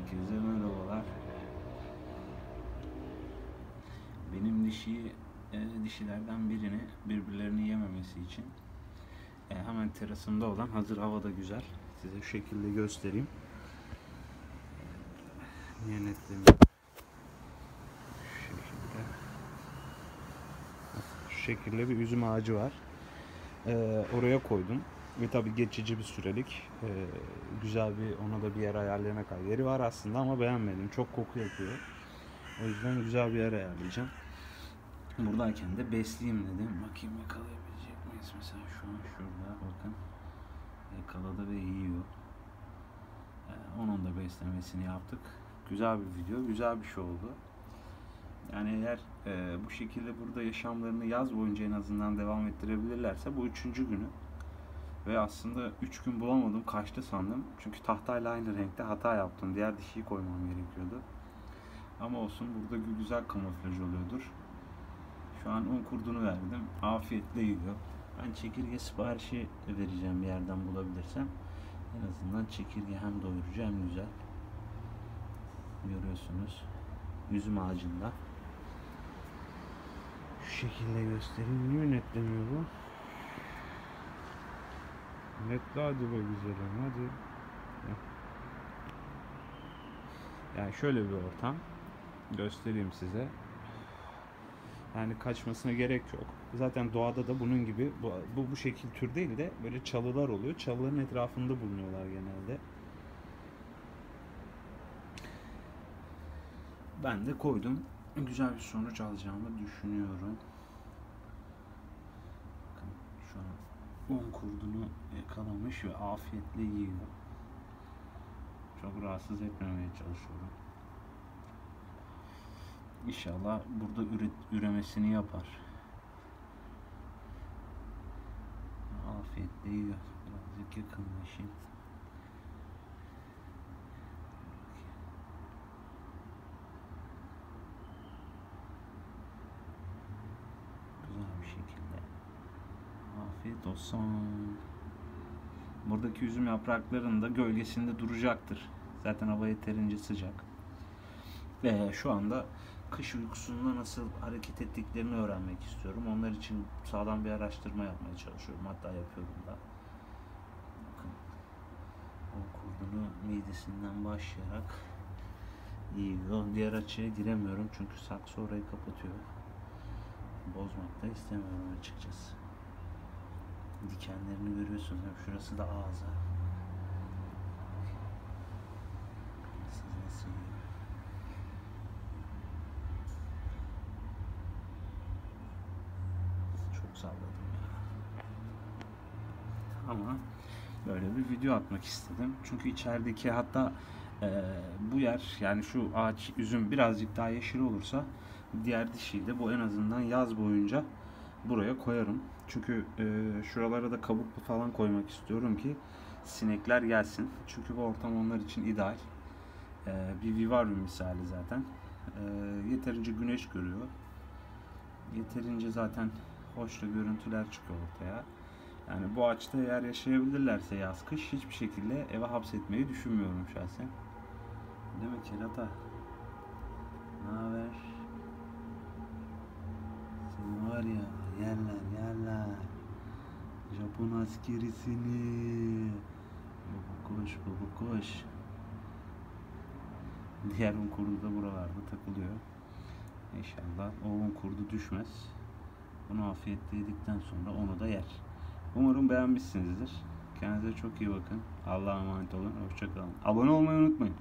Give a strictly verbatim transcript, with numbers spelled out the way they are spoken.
Herkese merhabalar. Benim dişi e, dişilerden birini birbirlerini yememesi için e, hemen terasımda olan, hazır havada güzel, size şu şekilde göstereyim. Niye netlemiyor? Şu şekilde. Şu şekilde bir üzüm ağacı var. E, oraya koydum. Ve tabi geçici bir sürelik e, güzel bir, ona da bir yer ayarlayana kadar yeri var aslında ama beğenmedim. Çok koku yapıyor. O yüzden güzel bir yer ayarlayacağım. Buradayken de besleyeyim dedim. Bakayım yakalayabilecek miyiz? Mesela şu an şurada bakın. Yakaladı ve yiyor. Ee, onun da beslemesini yaptık. Güzel bir video, güzel bir şey oldu. Yani eğer e, bu şekilde burada yaşamlarını yaz boyunca en azından devam ettirebilirlerse, bu üçüncü günü. Ve aslında üç gün bulamadım, kaçtı sandım. Çünkü tahtayla aynı renkte hata yaptım. Diğer dişiyi koymam gerekiyordu. Ama olsun, burada güzel kamuflaj oluyordur. Şu an un kurdunu verdim. Afiyetle yiyor. Ben çekirge siparişi vereceğim bir yerden bulabilirsem. En azından çekirge hem doyurucu hem güzel. Görüyorsunuz. Üzüm ağacında. Şu şekilde göstereyim. Niye netlemiyor bu? Netle hadi be güzelim, hadi. Yani şöyle bir ortam. Göstereyim size. Yani kaçmasına gerek yok. Zaten doğada da bunun gibi bu, bu bu şekil tür değil de böyle çalılar oluyor. Çalıların etrafında bulunuyorlar genelde. Ben de koydum. Güzel bir sonuç alacağımı düşünüyorum. Bakın şu an un kurdunu yakalamış ve afiyetle yiyor. Çok rahatsız etmemeye çalışıyorum. İnşallah burada üret, üremesini yapar. Afiyetle yiyor. Birazcık yakınlaşayım. Güzel bir şekilde. Afiyet olsun. Buradaki üzüm yapraklarının da gölgesinde duracaktır. Zaten hava yeterince sıcak. Ve şu anda kış uykusunda nasıl hareket ettiklerini öğrenmek istiyorum. Onlar için sağlam bir araştırma yapmaya çalışıyorum. Hatta yapıyorum da. Bakın. O kurdunu midesinden başlayarak yiyor. Diğer açıya giremiyorum çünkü saksı orayı kapatıyor. Bozmak da istemiyorum açıkçası. Dikenlerini görüyorsunuz. Şurası da ağzı. Siz nasıl yiyor? Çok salladım ya. Ama böyle bir video atmak istedim. Çünkü içerideki, hatta e, bu yer, yani şu ağaç üzüm birazcık daha yeşil olursa diğer dişiyi de bu en azından yaz boyunca buraya koyarım. Çünkü e, şuralara da kabuklu falan koymak istiyorum ki sinekler gelsin. Çünkü bu ortam onlar için ideal. E, bir vivarium misali zaten. E, yeterince güneş görüyor. Yeterince zaten hoş da görüntüler çıkıyor ortaya. Yani bu ağaçta eğer yaşayabilirlerse yaz kış hiçbir şekilde eve hapsetmeyi düşünmüyorum şahsen. Değil mi kerata? Ne haber? Seni var ya, yerler yerler. Japon askerisini. Baba koş, baba koş. Diğer un kurdu da buralarda takılıyor. İnşallah o un kurdu düşmez. Bunu afiyetle yedikten sonra onu da yer. Umarım beğenmişsinizdir. Kendinize çok iyi bakın. Allah'a emanet olun. Hoşça kalın. Abone olmayı unutmayın.